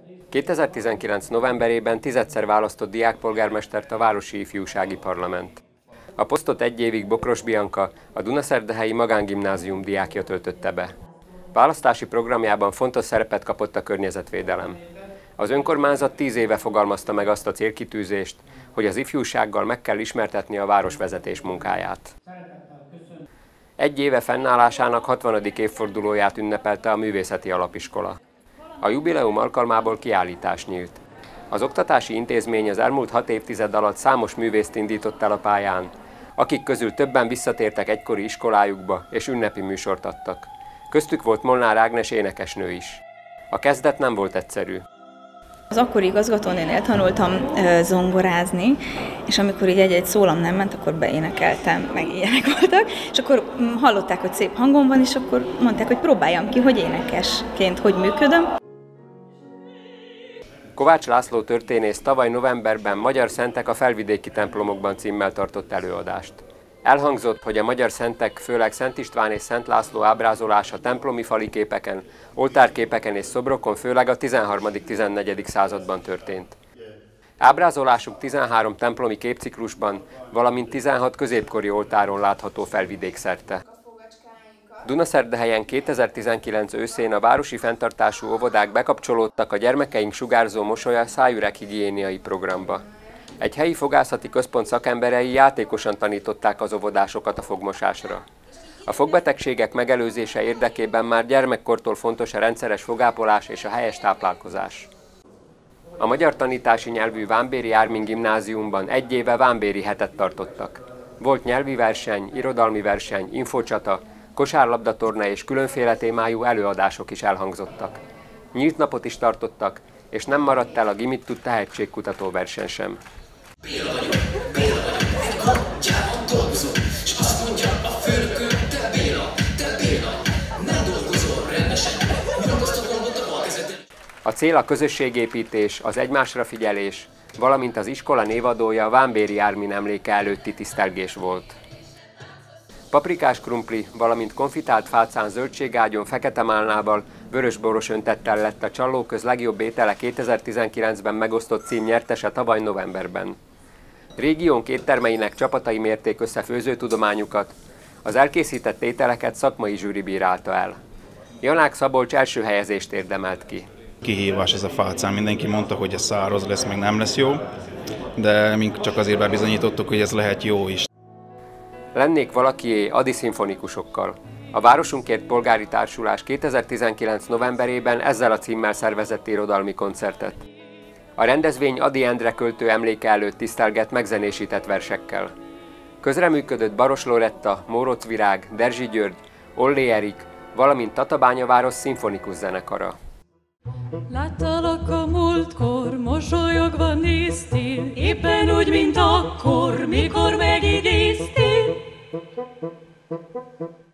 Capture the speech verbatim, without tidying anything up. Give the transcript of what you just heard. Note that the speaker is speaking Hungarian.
kétezer-tizenkilenc novemberében tizedszer választott diákpolgármestert a Városi Ifjúsági Parlament. A posztot egy évig Bokros Bianka, a Dunaszerdahelyi Magángimnázium diákja töltötte be. Választási programjában fontos szerepet kapott a környezetvédelem. Az önkormányzat tíz éve fogalmazta meg azt a célkitűzést, hogy az ifjúsággal meg kell ismertetni a városvezetés munkáját. Egy éve fennállásának hatvanadik évfordulóját ünnepelte a Művészeti Alapiskola. A jubileum alkalmából kiállítás nyílt. Az oktatási intézmény az elmúlt hat évtized alatt számos művészt indított el a pályán, akik közül többen visszatértek egykori iskolájukba és ünnepi műsort adtak. Köztük volt Molnár Ágnes énekesnő is. A kezdet nem volt egyszerű. Az akkori igazgatónénél tanultam uh, zongorázni, és amikor így egy-egy szólam nem ment, akkor beénekeltem, meg ilyenek voltak, és akkor um, hallották, hogy szép hangom van, és akkor mondták, hogy próbáljam ki, hogy énekesként hogy működöm. Kovács László történész tavaly novemberben Magyar Szentek a felvidéki templomokban címmel tartott előadást. Elhangzott, hogy a magyar szentek, főleg Szent István és Szent László ábrázolása templomi fali képeken, oltárképeken és szobrokon főleg a tizenharmadik-tizennegyedik században történt. Ábrázolásuk tizenhárom templomi képciklusban, valamint tizenhat középkori oltáron látható felvidékszerte. Dunaszerdahelyen kétezer-tizenkilenc őszén a városi fenntartású óvodák bekapcsolódtak a Gyermekeink sugárzó mosolya szájüreg-higiéniai programba. Egy helyi fogászati központ szakemberei játékosan tanították az óvodásokat a fogmosásra. A fogbetegségek megelőzése érdekében már gyermekkortól fontos a rendszeres fogápolás és a helyes táplálkozás. A magyar tanítási nyelvű Vámbéri Ármin gimnáziumban egy éve vámbéri hetet tartottak. Volt nyelvi verseny, irodalmi verseny, infocsata, kosárlabdatorna és különféle témájú előadások is elhangzottak. Nyílt napot is tartottak, és nem maradt el a Gimittu tehetségkutató verseny sem. Béla vagyok, Béla vagyok, egy kapcsában dolgozom, és azt mondja a főnököm, te Béla, te Béla, nem dolgozol rendesen, mi azt a gondot a bal kezeden. A cél a közösségépítés, az egymásra figyelés, valamint az iskola névadója Vámbéri Ármin emléke előtti tisztelgés volt. Paprikás krumpli, valamint konfitált fácán zöldségágyon fekete málnával, vörösboros öntettel lett a Csallóköz legjobb étele kétezer-tizenkilencben megosztott cím nyertese tavaly novemberben. Régiónk éttermeinek csapatai mérték össze főzőtudományukat, az elkészített ételeket szakmai zsűri bírálta el. Janák Szabolcs első helyezést érdemelt ki. Kihívás ez a fácán, mindenki mondta, hogy ez száraz lesz, meg nem lesz jó, de mink csak azért bebizonyítottuk, hogy ez lehet jó is. Lennék valakié Adi szimfonikusokkal. A Városunkért Polgári Társulás kétezer-tizenkilenc novemberében ezzel a címmel szervezett irodalmi koncertet. A rendezvény Ady Endre költő emléke előtt tisztelgett megzenésített versekkel. Közreműködött Baros Loretta, Mórocz Virág, Derzsi György, Ollé Erik, valamint Tatabányaváros szimfonikus zenekara. Láttalak a múltkor, mosolyogva néztél, éppen úgy, mint akkor, mikor megidéztél.